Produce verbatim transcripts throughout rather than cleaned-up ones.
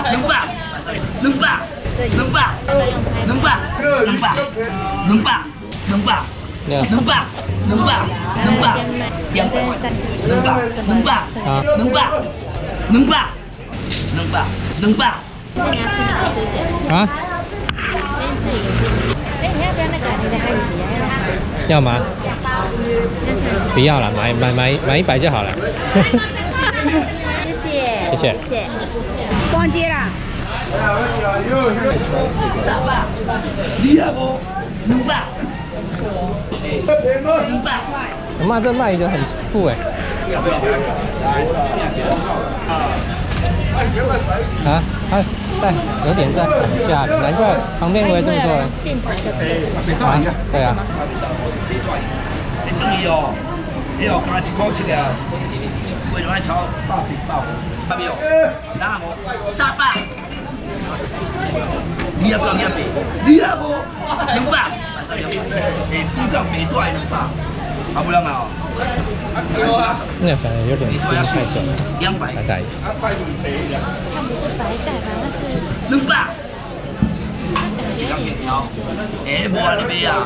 两百，两百，两百，两百，两百，两百，两百，两百，两百，两百，两百，两百，两百，两百，两百，两百，两百。 啊？ 哎，你要不要那个你的汉吉啊？ 要吗？不要了，买买买买一百就好了。 谢谢， 谢谢。 谢谢。逛街啦。 三百，你也无两百，两百。 我妈这卖的很富哎。啊，它在有点在下，难怪旁边围这么多人。 定台就可以了。 啊，对啊。 你等于哦，你哦加一块七个，为了炒百平百五，八秒，三五，三百。你也讲两百，你也无两百，诶，不讲美多两百，好不了嘛？ 那反正有点太小了， 两百， 白带。 它不是白带吧？那是两百。两百条，诶，无啊，你买啊？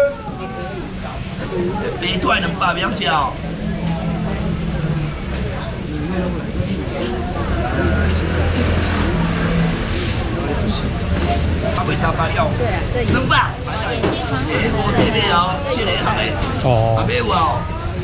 白带两百两条。啊，为啥白了？ 对啊，对。 两百。诶，无这个哦，这个行的。 哦。 啊，买有哦。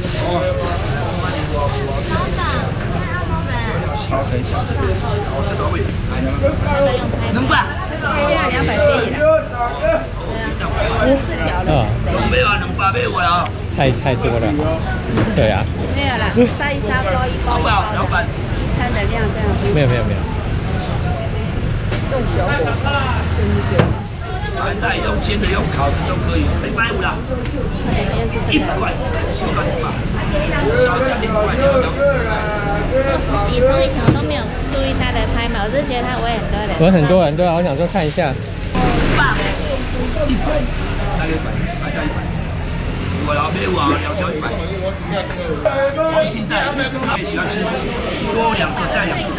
两百。 现在两百可以了。五十条了。 两百啊，两百买有啊。 太太多了。对啊。 没有啦，杀一杀包一包。 好不好？老板。 一餐的量这样子。 没有没有没有。 用小火， 白带用煎的、用烤的都可以，一百五啦，一百块，小块嘛，小价一百块。 你从以前我都没有注意他的拍嘛，我是觉得他围很多人。 围很多人，对啊，我想说看一下。 八，一百，再一百，白带一百，我老妹我两条一百。黄金带，他也喜欢吃，多两个再两个。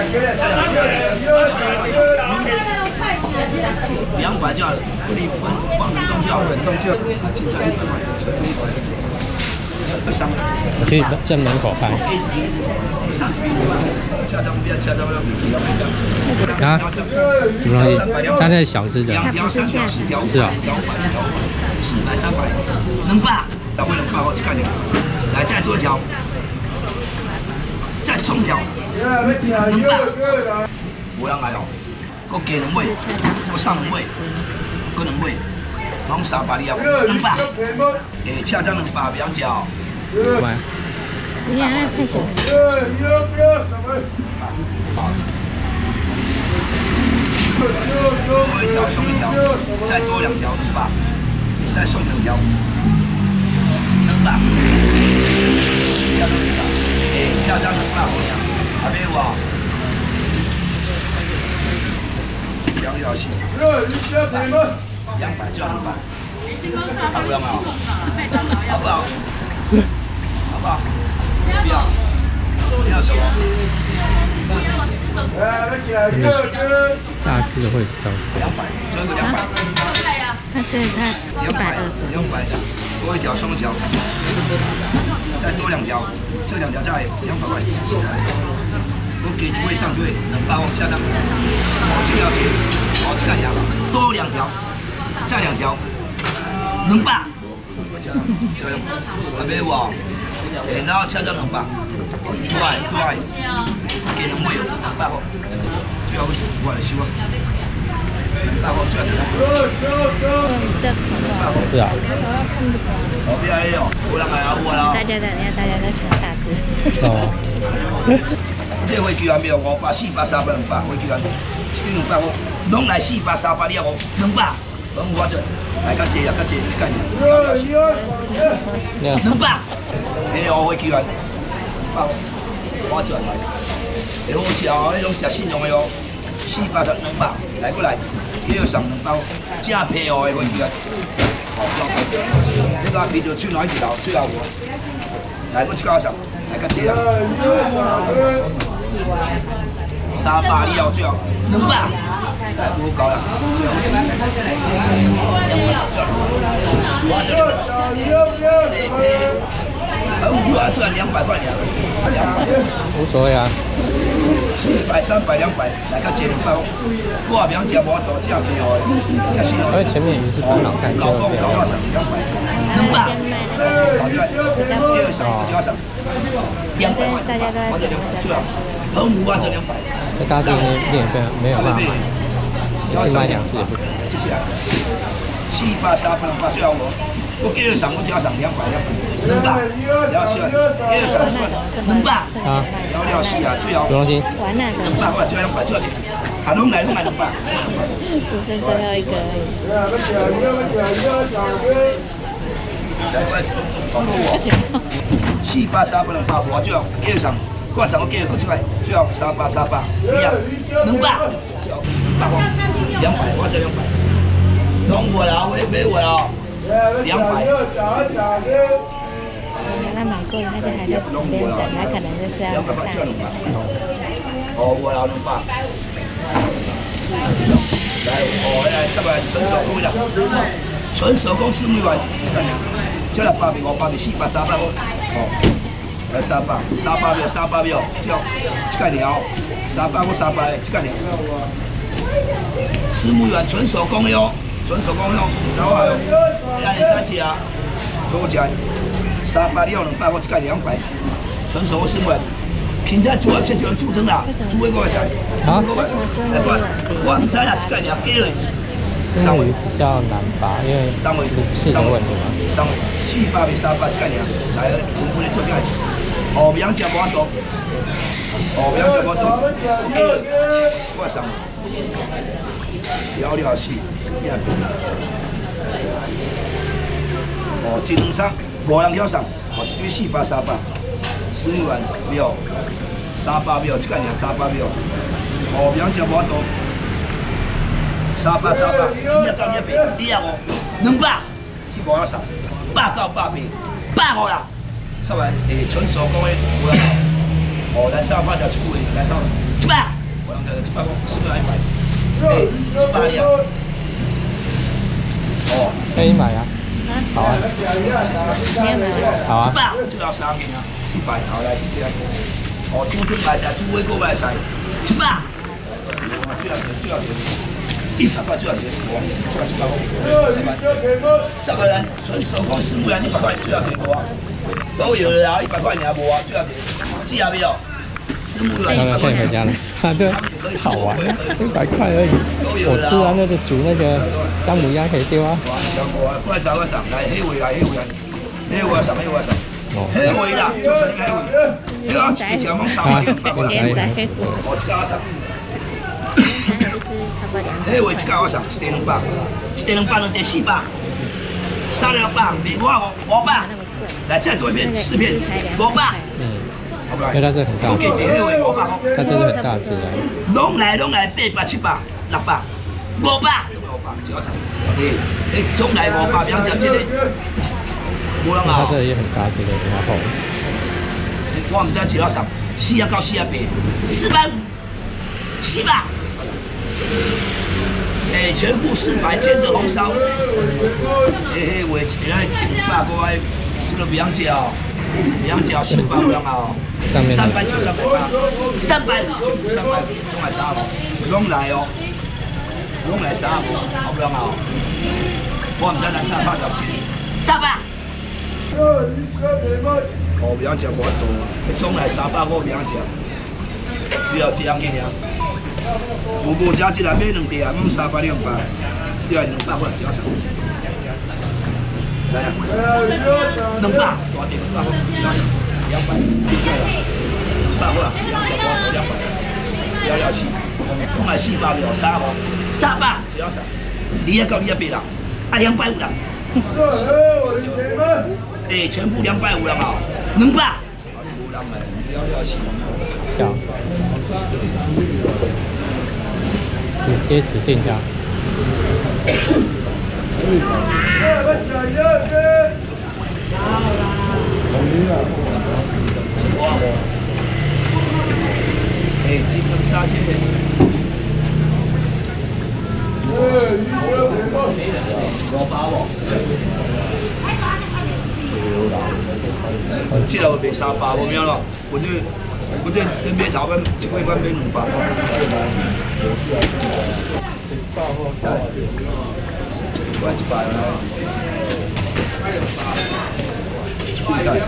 两百就好，你分放冷冻就好，冷冻就现在一百块，三百。 去正门口拍。啊？什么东西？它那小只的。 两条、三条、四条、 是啊。 四百、三百，两百，两百两百好，看见？来，再多一条，再冲条。两百，无人来哦，搁加两尾，搁送两尾，搁两尾，拢三百了，两百。诶，恰酱两百不要吃哦。 买。 你看那太小了。 多一条送一条，再多两条两百，再送两条，两百。恰酱两百，诶，恰酱两百好呀。还没有啊？两条线，两百就两百，好不要吗？好不好？好不好？不要，不要什么？ 大致会比较两百，最后一个两百。 它是它一百二左右。 两百的，多一条送一条，再多两条，这两条再两百块。我给几位上去，能把我下单，我就要去，我去看两了，多两条，再两条，两百。还没有啊？诶，然后车张两百，对对，给两位两百块，最后我来收啊。两百块最后两百。 是啊。 哦，不要哦，有人来啊，有啦。 大家的，你看大家都喜欢大只。 哦。 这飞机还没有五百、四百、三百、两百，飞机还一两百五，拢来四百、三百了哦，两百，拢有法子，来较济啊，较济，一干两百，没有飞机还，百五，我赚来，会好食哦，迄种食信用的哦，四百十两百，来过来，也要上两包，正皮哦的飞机还，哦，你个皮就穿哪一条，最后我，来我一九十，来较济啊。 三百你要最后两百，哎，无够啦，最后两百，我这很五啊，赚两百块两，两百， 无所谓啊。 四百、三百、两百，来个一两百，我也别吃无多，吃便宜，吃新因为前面鱼是很好看，就搞搞搞上两百，两百，搞出来，第二上不加上，两百块，我这两百就要，很五啊，这两百。 那大家这边店没有办法买，就是卖两只也不可能。 谢谢。四百、三百、两百，最后我我继续上，我加上两百、两百，两百，了是，继续上两百， 啊， 了了是啊，最后主动心， 两百或者加两百，最后啊，拢来拢来两百。 只剩最后一个而已。 来，快，帮我。四百、三百、两百，我最后继续上，我上我继续搁出来，最后三百、三百，一样，两百，两百，两百，我再两百。拢我啦，我买我啦，两百。 他买过，他就还在这边等，他可能就是要等。 哦，我啦两百。来，哦，来十万纯手工的，纯手工四百万，这来八百五百四百三百五，哦，来三百，三百秒，三百秒，叫这个鸟，三百五三百，这个鸟。四百元纯手工的哦。纯手工用，然后还有两年三只啊，多只，三百六两百，我一盖两百，纯手工四百，现在主要吃就煮汤啦，煮一个菜， 啊？ 我唔知啦，一盖两几嘞。 三尾比较难拔，因为三尾刺的问题嘛。 三尾四百比三百一盖两，来，我们做这个，后边吃无多，后边吃无多，我上。了了是，哦，一两三，无人挑上，哦，一堆四百、三百，十元秒，三百秒，这个人三百秒，后边就无多，三百、三百，一到一百，一啊五，两百，这无要上，百到百八，百五啦，十万诶，纯手工的有啦，哦，咱三百条出位，咱三一百，我人就一百五，十元一百。一百两，哦， 可以买啊，好啊， 你要买吗？ 好啊， 一百就要三件啊，一百好来是这样，哦，猪腿买晒，猪尾锅买晒，一百，最要钱最要钱，一百块最要钱，我赚一百块，十万，十万人纯手工四百元一百块最要钱我，都有了啊，一百块你还无啊，最要钱，记下没有？ 刚刚可以回家了，哈，对，好玩啊，一百块而已。我吃完那个煮那个姜母鸭可以丢啊。 快上快上，来黑尾来黑尾来，黑尾上黑尾上，黑尾啦，就是黑尾，黑尾之前讲三百两百块， 连仔黑虎， 哦，一家我上。黑尾一家我上，一点两百，一点两百两点四百，三两百，别五五五百，来再多一片四片，五百。嗯。 因为它是很大只，它真的很大只的。 拢来拢来，八百、七百、六百、五百，五百，只要上。诶，诶，总来五百，两只这个，无人啊。 它这也很大只的，比较厚。 我唔知只要上，四啊到四啊八，四百五，四百。诶，全部四百煎的红烧。诶嘿，话一条一百块，这个不养脚，不养脚四百两啊。三百九、三百八、三百全部三百，拢来三五，拢来哦，拢来三五，好不啦嘛？我唔知咱三百条钱，三百。哦，不要食无多，总来三百五不要食，不要这样去尔。有无食一来买两碟啊？买三百两百，对啊，两百块只要上。来啊，两百，大碟两百块只要上。两百，百块，两百块，两百，了了是，拢来四百秒，三百，三百只要上，你也到你也别啦，啊两百五啦，哎，全部两百五了嘛，两百，无人买，了了是。 直接指定价。 哎，金门沙千的。五包无？这路卖三百无秒咯，或者或者你买头款一块款买两百。我一百啦。青菜。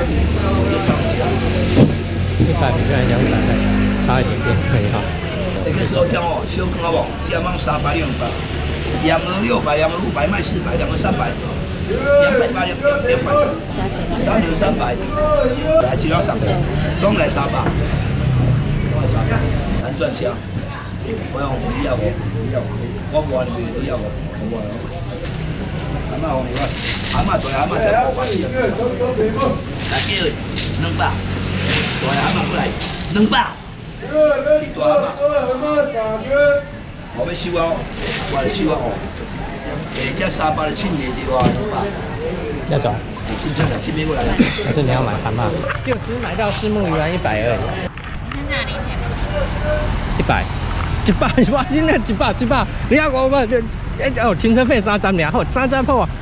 一百比原来两百差一点点，可以哈。 那个时候讲哦，小坑好不？加上三百两百，两个六百，两个五百，卖四百，两个三百。两百八两两两百，三轮三百，来几条上，拢来三百，拢来三百，难赚钱。我讲你要无？你要？我无你你要无？我无咯。阿妈红你话，阿妈做阿妈在五百四，来叫两百，做阿妈过来两百，做阿妈。我要收啊，我来收啊哦。 诶，这三百的庆年的话，两百。 要走？ 青菜的这边过来。 还是你要买蛤蟆？就只买到虱目鱼丸一百而已。 你看这样零钱吗？ 一百，一百，我真的一百一百。你要我们就哎哦，停车费三十两好，三十好啊。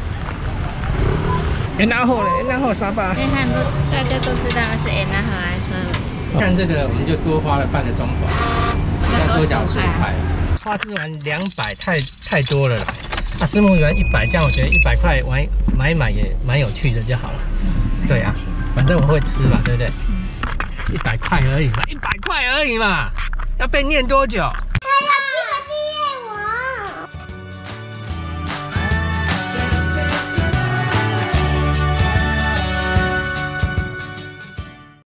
然后呢，然后三百。 因为他们都大家都知道是 N 然后来说。 看这个，我们就多花了半个钟头，再多缴十五块。花枝丸两百，太太多了啦。 啊，虱目鱼丸一百，这样我觉得一百块买买一买也蛮有趣的就好了。对啊，反正我会吃嘛，对不对？一百块而已嘛，一百块而已嘛，要被念多久？